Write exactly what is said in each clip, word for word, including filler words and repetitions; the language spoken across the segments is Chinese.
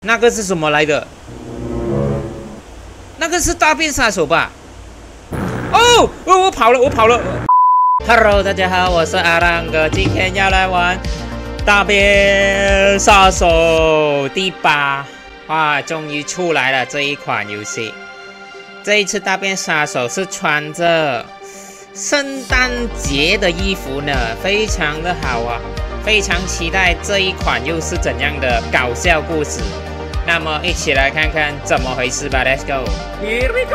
那个是什么来的？那个是大便杀手吧？哦，哦，我跑了，我跑了。Hello， 大家好，我是阿浪哥，今天要来玩大便杀手第八。哇，终于出来了这一款游戏。这一次大便杀手是穿着圣诞节的衣服呢，非常的好啊，非常期待这一款又是怎样的搞笑故事。那么一起来看看怎么回事吧 ，Let's go，Here we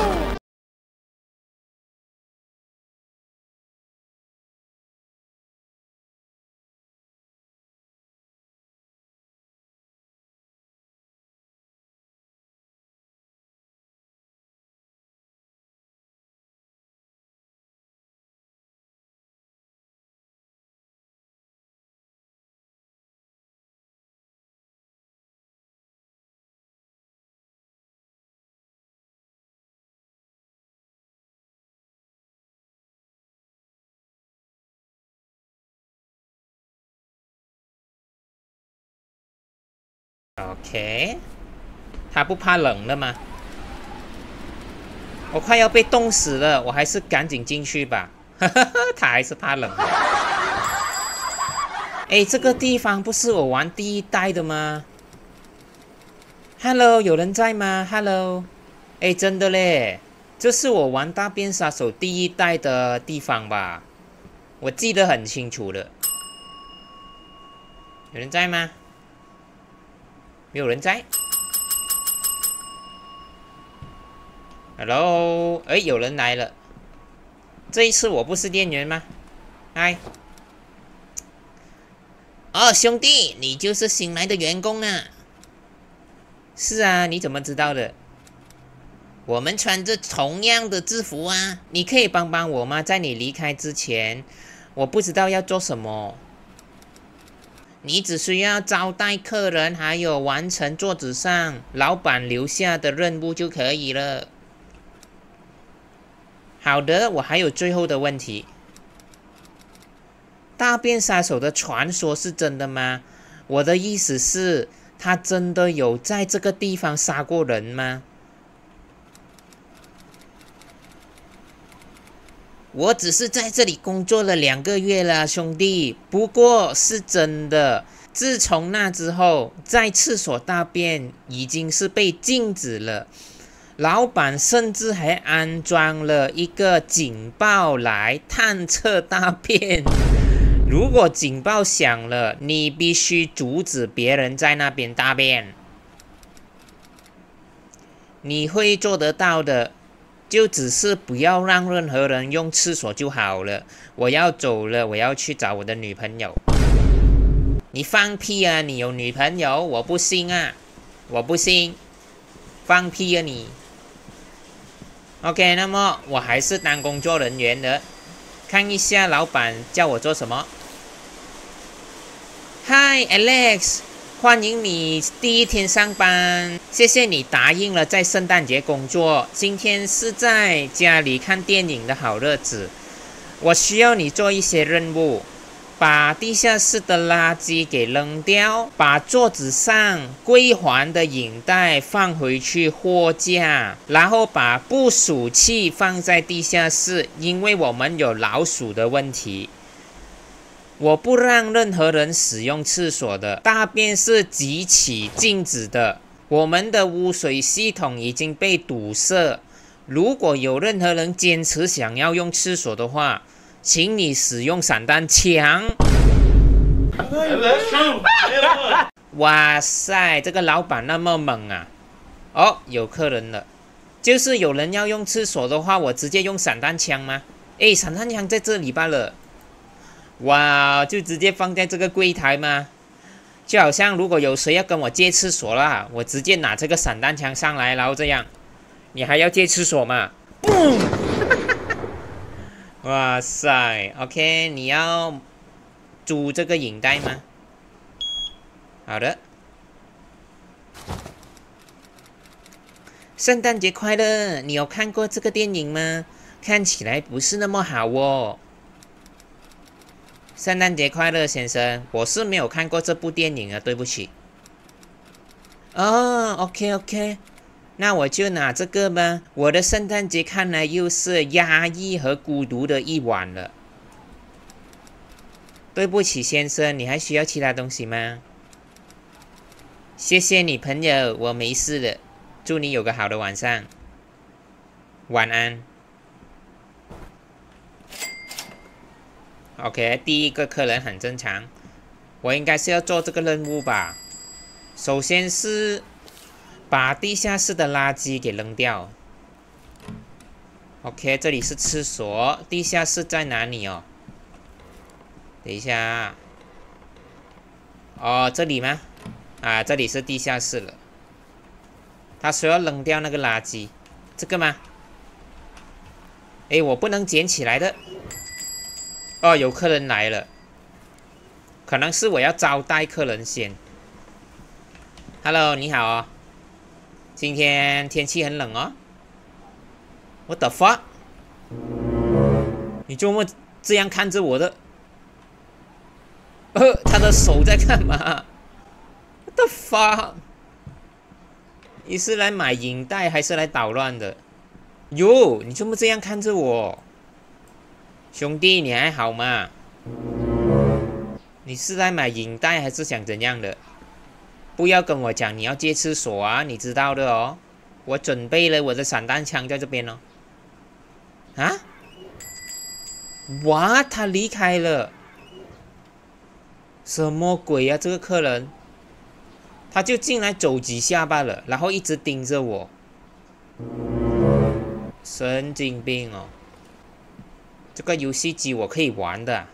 go。OK， 他不怕冷了吗？我快要被冻死了，我还是赶紧进去吧。他还是怕冷。哎，这个地方不是我玩第一代的吗 ？Hello， 有人在吗 ？Hello， 哎，真的嘞，这是我玩大便杀手第一代的地方吧？我记得很清楚的。有人在吗？没有人在。Hello， 哎，有人来了。这一次我不是店员吗？嗨。哦，兄弟，你就是新来的员工啊？是啊，你怎么知道的？我们穿着同样的制服啊，你可以帮帮我吗？在你离开之前，我不知道要做什么。你只需要招待客人，还有完成桌子上老板留下的任务就可以了。好的，我还有最后的问题。大便杀手的传说是真的吗？我的意思是，他真的有在这个地方杀过人吗？我只是在这里工作了两个月了，兄弟。不过是真的，自从那之后，在厕所大便已经是被禁止了。老板甚至还安装了一个警报来探测大便。如果警报响了，你必须阻止别人在那边大便。你会做得到的，就只是不要让任何人用厕所就好了。我要走了，我要去找我的女朋友。你放屁啊！你有女朋友？我不信啊！我不信！放屁啊你 ！OK， 那么我还是当工作人员的。看一下老板叫我做什么。Hi Alex， 欢迎你第一天上班，谢谢你答应了在圣诞节工作。今天是在家里看电影的好日子，我需要你做一些任务，把地下室的垃圾给扔掉，把桌子上归还的影带放回去货架，然后把捕鼠器放在地下室，因为我们有老鼠的问题。我不让任何人使用厕所的，大便是极其禁止的。我们的污水系统已经被堵塞，如果有任何人坚持想要用厕所的话，请你使用散弹枪。哇塞，这个老板那么猛啊！哦，有客人了。就是有人要用厕所的话，我直接用散弹枪吗？诶，散弹枪在这里罢了。哇，就直接放在这个柜台吗？就好像如果有谁要跟我借厕所啦，我直接拿这个散弹枪上来，然后这样，你还要借厕所吗？嘣！哇塞 ，OK， 你要租这个影带吗？好的。圣诞节快乐！你有看过这个电影吗？看起来不是那么好哦。圣诞节快乐，先生！我是没有看过这部电影啊，对不起。 哦 ，OK OK， 那我就拿这个吧。我的圣诞节看来又是压抑和孤独的一晚了。对不起，先生，你还需要其他东西吗？谢谢你，朋友，我没事了。祝你有个好的晚上，晚安。OK， 第一个客人很正常，我应该是要做这个任务吧。首先是把地下室的垃圾给扔掉。OK， 这里是厕所，地下室在哪里哦？等一下，哦，这里吗？啊，这里是地下室了。他说要扔掉那个垃圾，这个吗？哎，我不能捡起来的。哦，有客人来了，可能是我要招待客人先。Hello， 你好哦。今天天气很冷哦。What the fuck？ 你这么这样看着我的？呃，他的手在干嘛 ？What the fuck？ 你是来买影带还是来捣乱的？哟，你这么这样看着我？兄弟，你还好吗？你是来买影带还是想怎样的？不要跟我讲你要借厕所啊，你知道的哦。我准备了我的散弹枪在这边哦。啊？哇，他离开了。什么鬼啊，这个客人？他就进来走几下罢了，然后一直盯着我。神经病哦！这个游戏机我可以玩的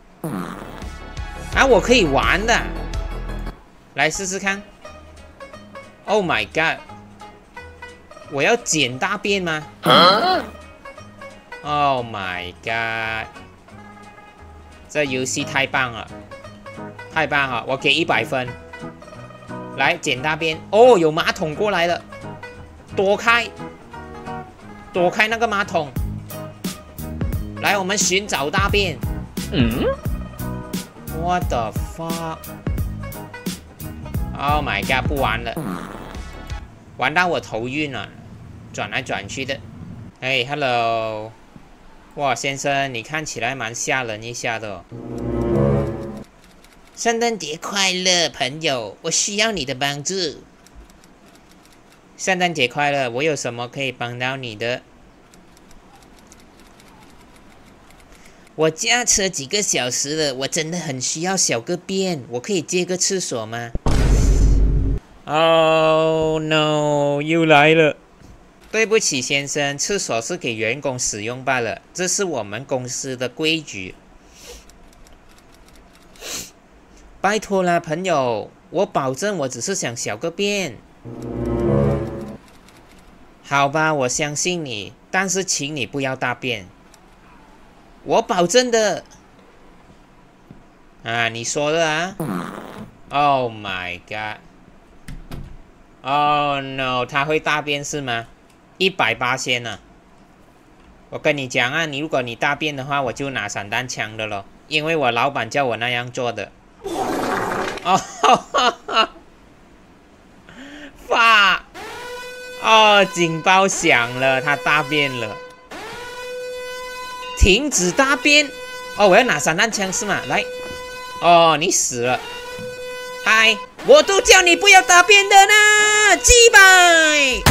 啊，我可以玩的，来试试看。Oh my god！ 我要捡大便吗 ？Oh my god！ 这游戏太棒了，太棒了，我给一百分。来捡大便，哦，有马桶过来了，躲开，躲开那个马桶。来，我们寻找大便。嗯 ？What the fuck？ Oh my god！ 不玩了，玩到我头晕了，转来转去的。哎 ，Hello， 哇，先生，你看起来蛮吓人一下的哦。圣诞节快乐，朋友，我需要你的帮助。圣诞节快乐，我有什么可以帮到你的？我驾车几个小时了，我真的很需要小个便，我可以借个厕所吗 ？Oh no， 又来了。对不起，先生，厕所是给员工使用罢了，这是我们公司的规矩。拜托啦，朋友，我保证我只是想小个便。好吧，我相信你，但是请你不要大便。我保证的。啊，你说的啊 ？Oh my god！ Oh no， 他会大便是吗？一百八千呢？我跟你讲啊，你如果你大便的话，我就拿散弹枪的咯，因为我老板叫我那样做的。哦，哈哈哈！发！哦，警报响了，他大便了。停止大便！哦，我要拿散弹枪是吗？来，哦，你死了！嗨，我都叫你不要大便的呢，鸡掰！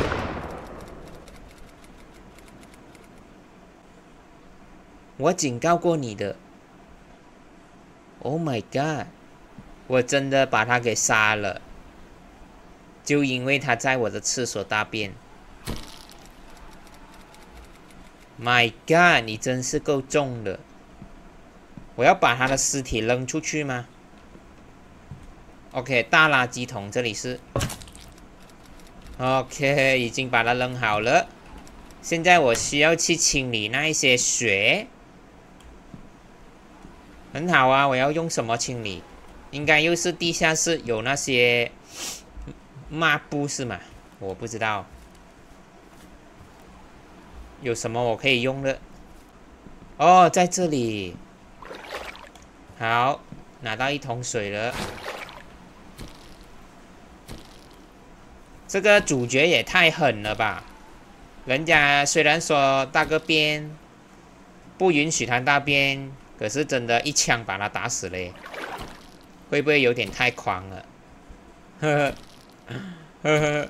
我警告过你的。Oh my god！ 我真的把他给杀了，就因为他在我的厕所大便。My god！ 你真是够重的。我要把他的尸体扔出去吗 ？OK， 大垃圾桶这里是。OK， 已经把它扔好了。现在我需要去清理那一些血。很好啊，我要用什么清理？应该又是地下室有那些抹布是吗？我不知道。有什么我可以用的？哦，在这里。好，拿到一桶水了。 这个主角也太狠了吧！人家虽然说大个便不允许他大便，可是真的一枪把他打死了耶，会不会有点太狂了？呵呵呵呵。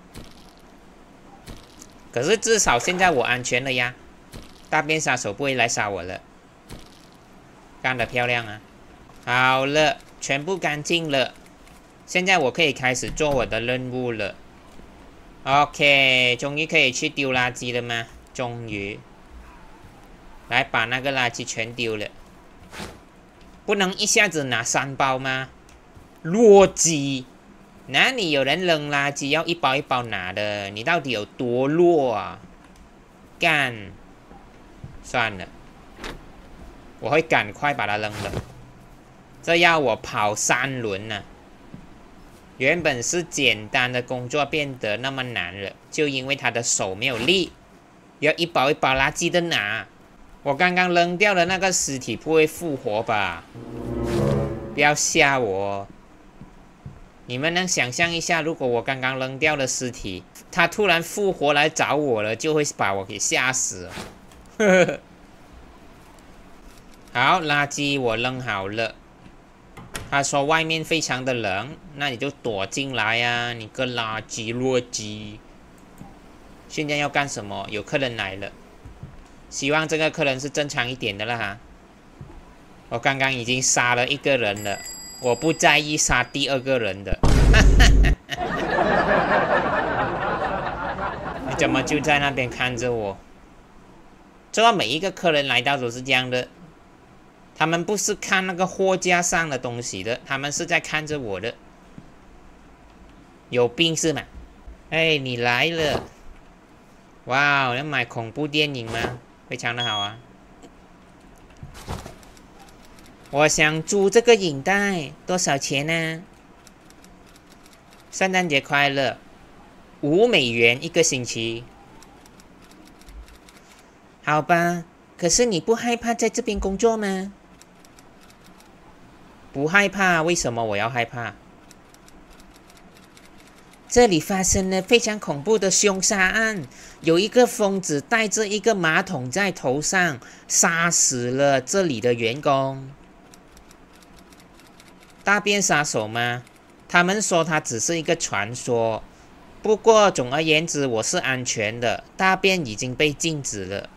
可是至少现在我安全了呀，大便杀手不会来杀我了。干得漂亮啊！好了，全部干净了。现在我可以开始做我的任务了。OK， 终于可以去丢垃圾了吗？终于，来把那个垃圾全丢了。不能一下子拿三包吗？弱鸡！哪里有人扔垃圾要一包一包拿的？你到底有多弱啊？干！算了，我会赶快把它扔了。这要我跑三轮呢、啊。原本是简单的工作变得那么难了，就因为他的手没有力，要一包一包垃圾的拿。我刚刚扔掉的那个尸体不会复活吧？不要吓我！你们能想象一下，如果我刚刚扔掉的尸体，他突然复活来找我了，就会把我给吓死了。呵呵。好，垃圾我扔好了。他说外面非常的冷，那你就躲进来呀、啊，你个垃圾弱鸡！现在要干什么？有客人来了，希望这个客人是正常一点的了哈。我刚刚已经杀了一个人了，我不在意杀第二个人的。你怎么就在那边看着我？知道每一个客人来到都是这样的。他们不是看那个货架上的东西的，他们是在看着我的。有病是吗？哎，你来了！哇，要买恐怖电影吗？非常的好啊。我想租这个影带，多少钱呢？圣诞节快乐，五美元一个星期。好吧，可是你不害怕在这边工作吗？不害怕，为什么我要害怕？这里发生了非常恐怖的凶杀案，有一个疯子带着一个马桶在头上，杀死了这里的员工。大便杀手吗？他们说他只是一个传说，不过总而言之，我是安全的，大便已经被禁止了。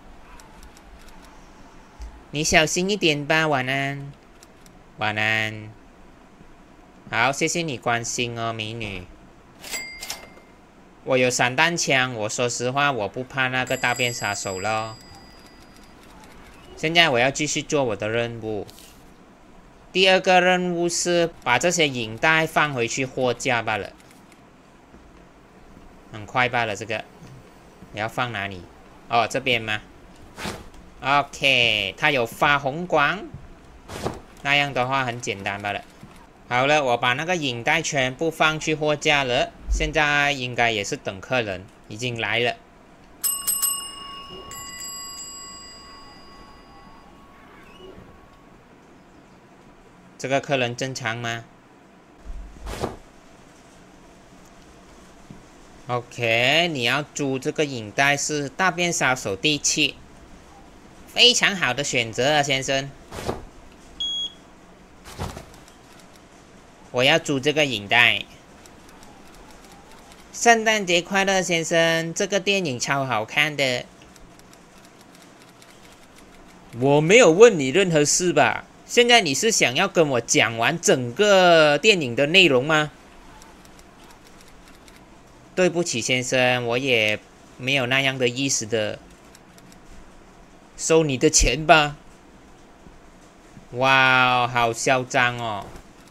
你小心一点吧，晚安。晚安。好，谢谢你关心哦，美女。我有散弹枪，我说实话，我不怕那个大便杀手了。现在我要继续做我的任务。第二个任务是把这些影带放回去货架罢了，很快罢了。这个你要放哪里？哦，这边吗 ？OK， 它有发红光。那样的话很简单罢了。好了，我把那个影带全部放去货架了，现在应该也是等客人，已经来了。这个客人正常吗 ？OK， 你要租这个影带是大便杀手第七，非常好的选择啊，先生。我要租这个影带。圣诞节快乐，先生！这个电影超好看的。我没有问你任何事吧？现在你是想要跟我讲完整个电影的内容吗？对不起，先生，我也没有那样的意思的。收你的钱吧。哇，好嚣张哦！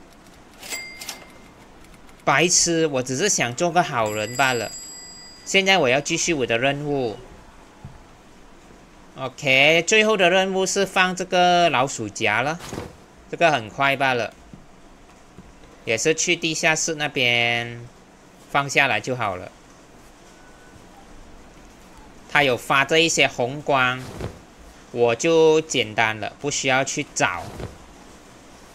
白痴，我只是想做个好人罢了。现在我要继续我的任务。OK， 最后的任务是放这个老鼠夹了，这个很快罢了，也是去地下室那边放下来就好了。它有发这一些红光，我就简单了，不需要去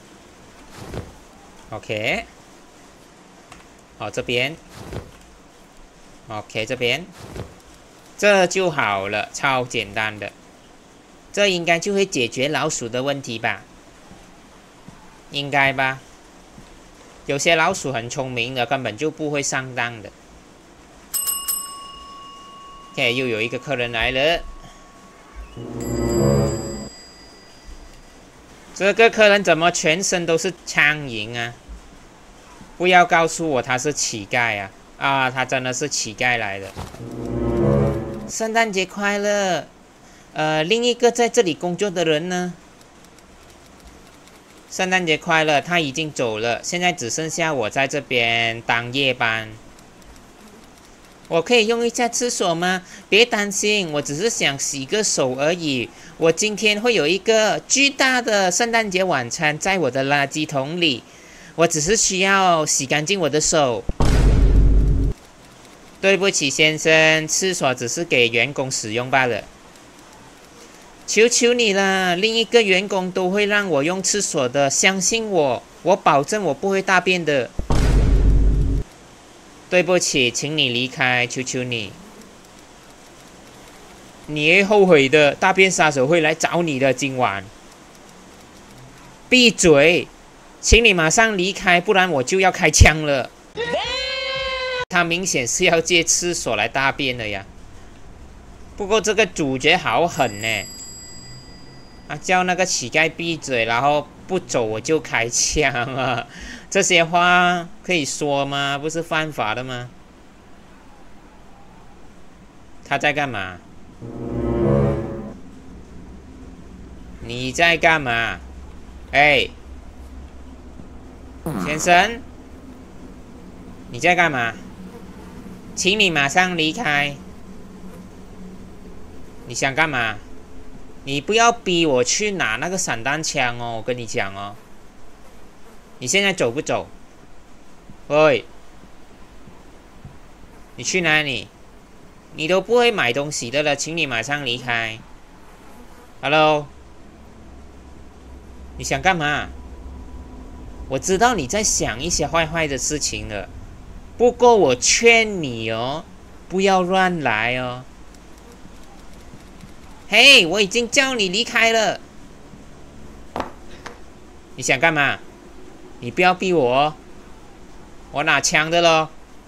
找。OK。好，这边 OK， 这边这就好了，超简单的，这应该就会解决老鼠的问题吧？应该吧？有些老鼠很聪明的，根本就不会上当的。OK， 又有一个客人来了。这个客人怎么全身都是苍蝇啊？不要告诉我他是乞丐啊！啊，他真的是乞丐来的。圣诞节快乐！呃，另一个在这里工作的人呢？圣诞节快乐！他已经走了，现在只剩下我在这边当夜班。我可以用一下厕所吗？别担心，我只是想洗个手而已。我今天会有一个巨大的圣诞节晚餐在我的垃圾桶里，我只是需要洗干净我的手。对不起，先生，厕所只是给员工使用罢了。求求你了，另一个员工都会让我用厕所的，相信我，我保证我不会大便的。对不起，请你离开，求求你。你会后悔的，大便杀手会来找你的，今晚。闭嘴，请你马上离开，不然我就要开枪了。他明显是要借厕所来大便的呀。不过这个主角好狠呢，啊，叫那个乞丐闭嘴，然后不走我就开枪啊！这些话可以说吗？不是犯法的吗？他在干嘛？你在干嘛？哎，先生，你在干嘛？请你马上离开！你想干嘛？你不要逼我去拿那个散弹枪哦！我跟你讲哦。你现在走不走？喂，你去哪里？你都不会买东西的了，请你马上离开。Hello， 你想干嘛？我知道你在想一些坏坏的事情了，不过我劝你哦，不要乱来哦。嘿，我已经叫你离开了。你想干嘛？你不要逼我哦，我拿枪的咯。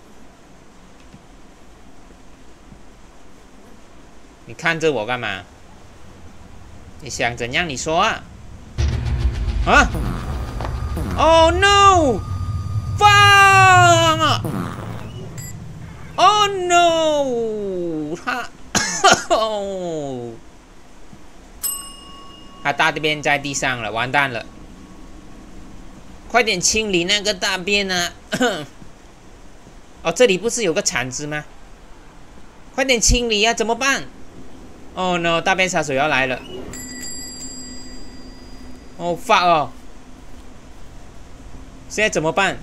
你看着我干嘛？你想怎样？你说啊！啊 ！Oh no！ 放！ Oh no！ 他，他大便在地上了，完蛋了！快点清理那个大便啊！哦，这里不是有个铲子吗？快点清理啊！怎么办？ Oh no！ 大便杀手要来了！哦 fuck 哦！现在怎么办？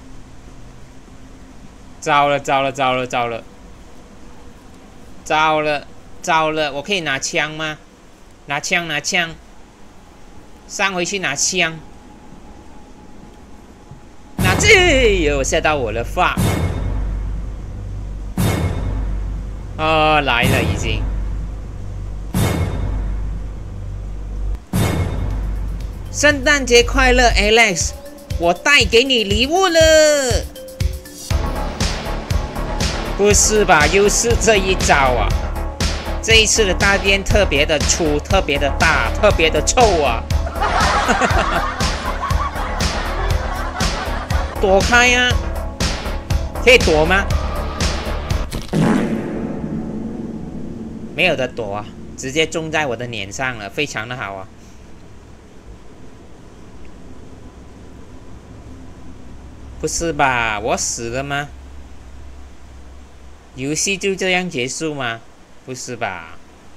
糟了糟了糟了糟了！糟了糟了！我可以拿枪吗？拿枪拿枪！上回去拿枪！拿这！哟，吓到我了 fuck！ 哦，来了已经。圣诞节快乐 ，Alex！ 我带给你礼物了。不是吧？又是这一招啊！这一次的大便特别的粗，特别的大，特别的臭啊！躲开呀、啊！可以躲吗？没有的躲啊，直接中在我的脸上了，非常的好啊！不是吧？我死了吗？游戏就这样结束吗？不是吧？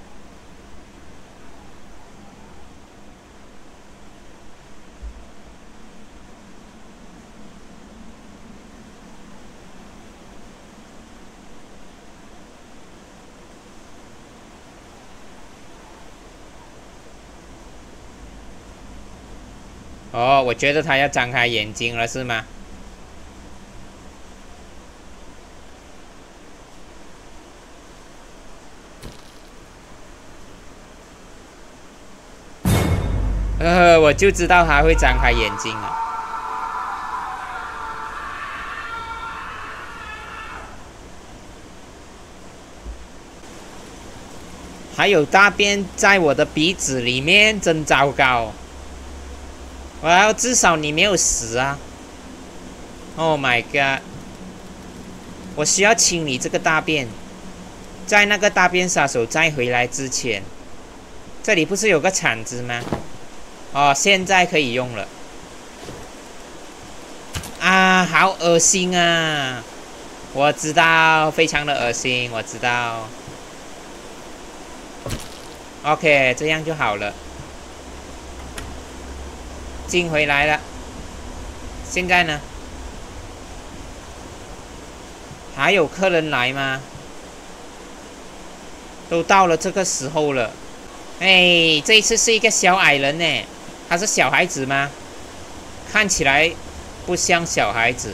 哦，我觉得他要张开眼睛了，是吗？ 呵呵，我就知道他会张开眼睛了。还有大便在我的鼻子里面，真糟糕！我要至少你没有死啊 ！Oh my god！ 我需要清理这个大便，在那个大便杀手再回来之前，这里不是有个铲子吗？哦，现在可以用了。啊，好恶心啊！我知道，非常的恶心，我知道。OK， 这样就好了。进回来了。现在呢？还有客人来吗？都到了这个时候了。哎，这一次是一个小矮人呢。他是小孩子吗？看起来不像小孩子。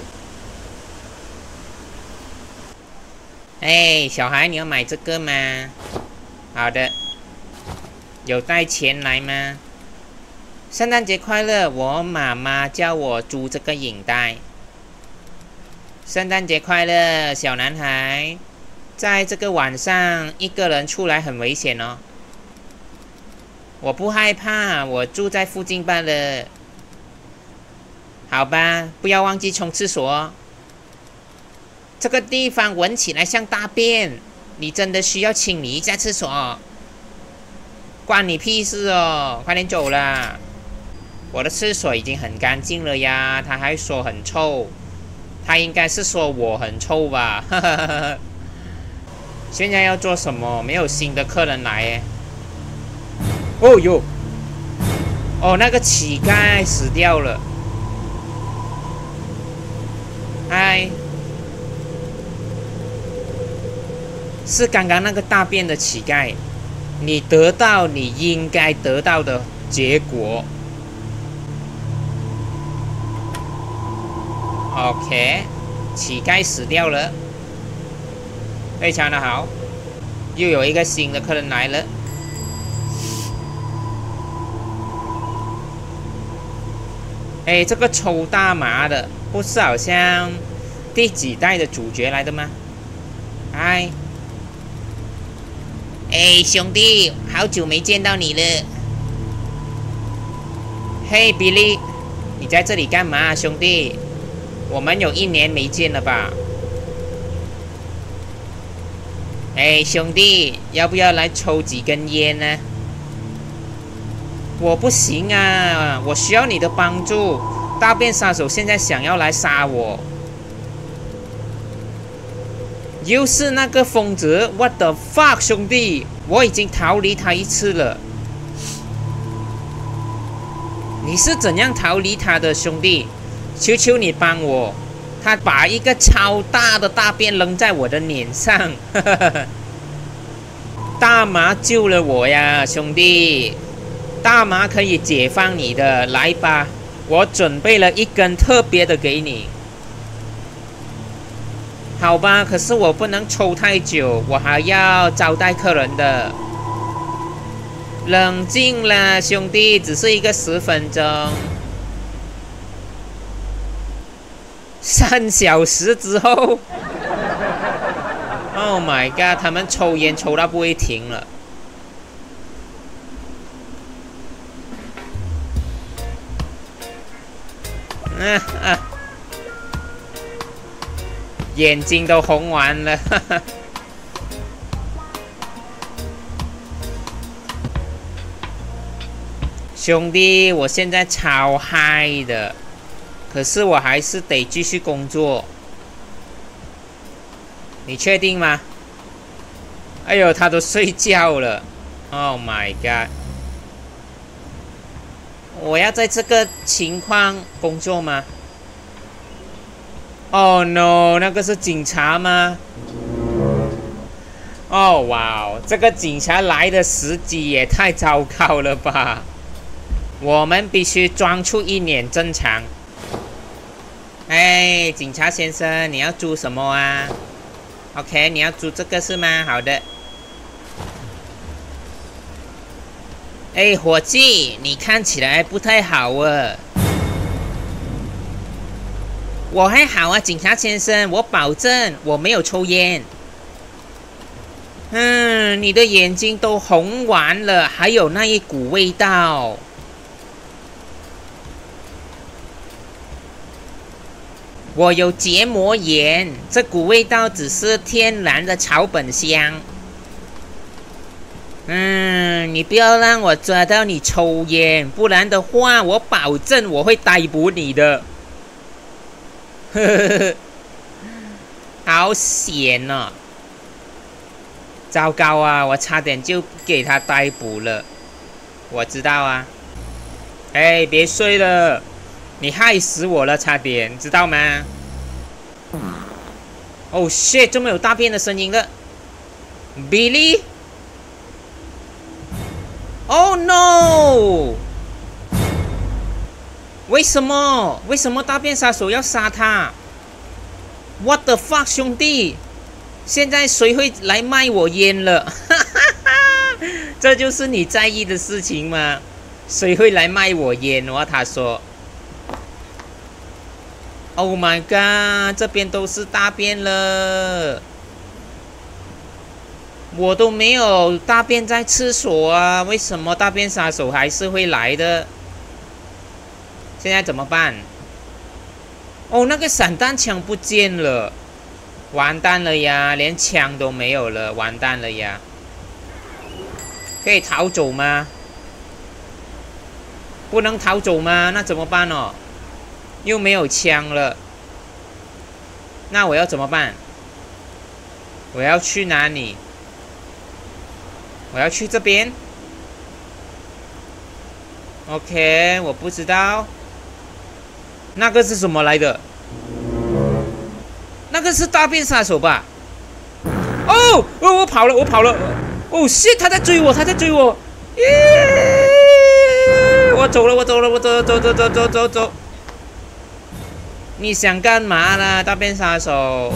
哎，小孩，你要买这个吗？好的。有带钱来吗？圣诞节快乐！我妈妈叫我租这个影带。圣诞节快乐，小男孩。在这个晚上一个人出来很危险哦。我不害怕，我住在附近罢了。好吧，不要忘记冲厕所哦。这个地方闻起来像大便，你真的需要清理一下厕所。关你屁事哦！快点走啦！我的厕所已经很干净了呀，他还说很臭，他应该是说我很臭吧？现在要做什么？没有新的客人来耶。哦哟，哦，那个乞丐死掉了。嗨，是刚刚那个大便的乞丐。你得到你应该得到的结果。OK， 乞丐死掉了，非常的好。又有一个新的客人来了。哎，这个抽大麻的，不是好像第几代的主角来的吗？嗨。哎，兄弟，好久没见到你了。嘿，比利，你在这里干嘛，兄弟？我们有一年没见了吧？哎，兄弟，要不要来抽几根烟呢？我不行啊，我需要你的帮助。大便杀手现在想要来杀我。又是那个疯子 ，What the fuck， 兄弟！我已经逃离他一次了。你是怎样逃离他的，兄弟？求求你帮我！他把一个超大的大便扔在我的脸上，大麻救了我呀，兄弟！大麻可以解放你的，来吧，我准备了一根特别的给你。好吧，可是我不能抽太久，我还要招待客人的。冷静啦，兄弟，只是一个十分钟。三小时之后 ，Oh my god， 他们抽烟抽到不会停了。啊啊！眼睛都红完了，哈哈。兄弟，我现在超嗨的，可是我还是得继续工作。你确定吗？哎呦，他都睡觉了。Oh my god！ 我要在这个情况工作吗？Oh no， 那个是警察吗？哦哇哦，这个警察来的时机也太糟糕了吧！我们必须装出一脸正常。哎，警察先生，你要租什么啊 ？OK， 你要租这个是吗？好的。 哎，伙计，你看起来不太好啊。我还好啊，警察先生，我保证我没有抽烟。嗯，你的眼睛都红完了，还有那一股味道。我有结膜炎，这股味道只是天然的草本香。嗯，你不要让我抓到你抽烟，不然的话，我保证我会逮捕你的。呵呵呵，好险哦！糟糕啊，我差点就给他逮捕了。我知道啊。哎，别睡了，你害死我了，差点，知道吗？哦 shit， 这么有大便的声音了 ，Billy。Oh no！ 为什么？为什么大便杀手要杀他 ？What the fuck， 兄弟！现在谁会来卖我烟了？这就是你在意的事情吗？谁会来卖我烟？我他说 ：“Oh my god， 这边都是大便了。”我都没有大便在厕所啊，为什么大便杀手还是会来的？现在怎么办？哦，那个散弹枪不见了，完蛋了呀，连枪都没有了，完蛋了呀！可以逃走吗？不能逃走吗？那怎么办哦？又没有枪了，那我要怎么办？我要去哪里？我要去这边 ，OK， 我不知道，那个是什么来的？那个是大便杀手吧？哦，哦，我跑了，我跑了！哦 shit， 他在追我，他在追我！耶！我走了，我走了，我走了，走走走走走走！你想干嘛啦，大便杀手？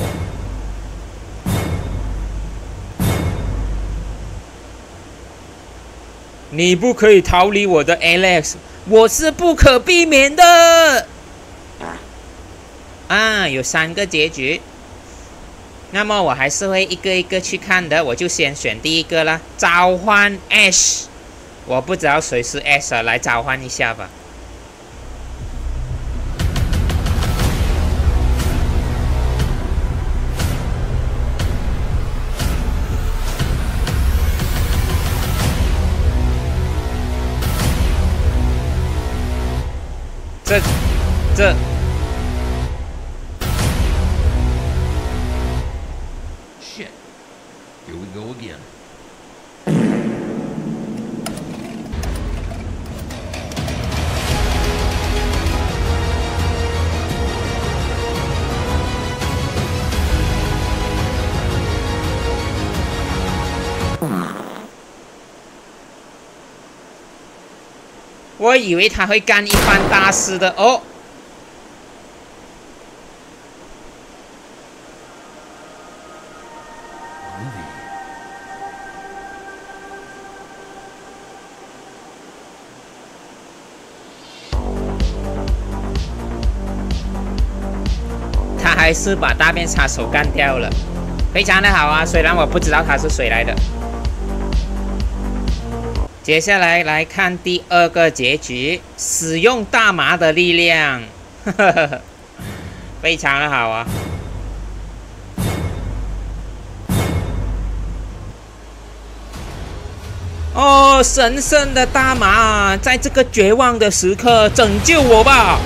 你不可以逃离我的 Alex， 我是不可避免的。啊，有三个结局，那么我还是会一个一个去看的，我就先选第一个啦，召唤 Ash。我不知道谁是 Ash 啊，来召唤一下吧。这，这。 Shit. Here we go again. 我以为他会干一番大事的哦。他还是把大便杀手干掉了，非常的好啊！虽然我不知道他是谁来的。接下来来看第二个结局，使用大麻的力量，呵呵呵，非常的好啊！哦，神圣的大麻，在这个绝望的时刻拯救我吧！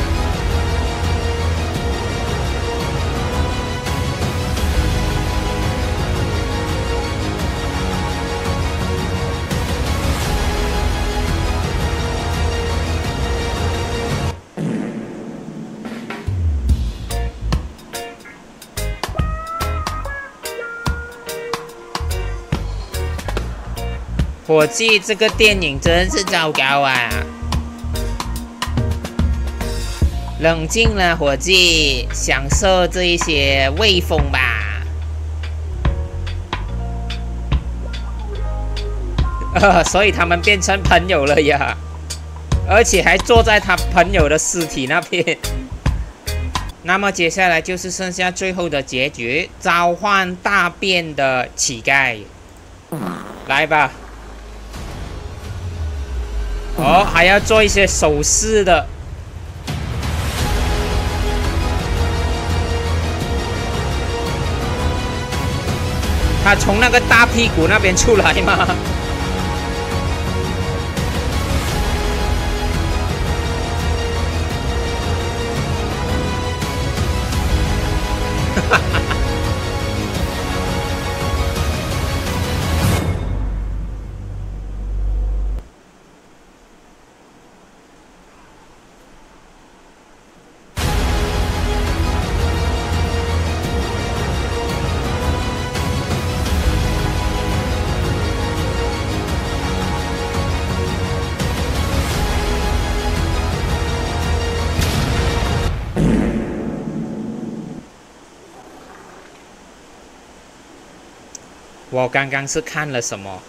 伙计，这个电影真是糟糕啊！冷静了，伙计，享受这一些微风吧。 呃，所以他们变成朋友了呀，而且还坐在他朋友的尸体那边。那么接下来就是剩下最后的结局，召唤大便的乞丐，来吧。哦，还要做一些手势的。他从那个大屁股那边出来吗？我刚刚是看了什么？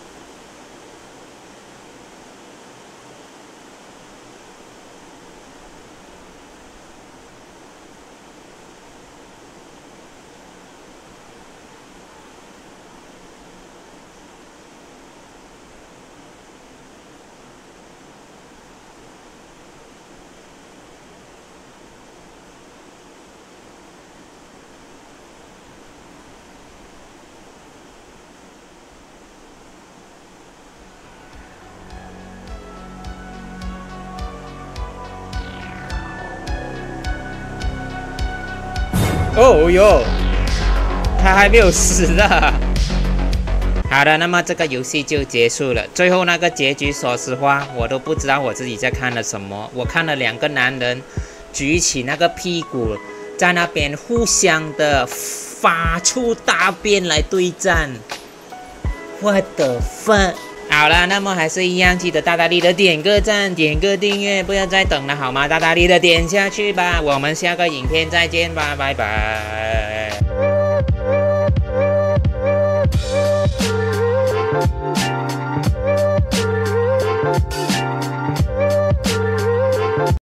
哦哟，他还没有死呢。好的，那么这个游戏就结束了。最后那个结局，说实话，我都不知道我自己在看了什么。我看了两个男人举起那个屁股，在那边互相的发出大便来对战。What the fuck？ 好了，那么还是一样，记得大大力的点个赞，点个订阅，不要再等了好吗？大大力的点下去吧，我们下个影片再见吧，拜拜。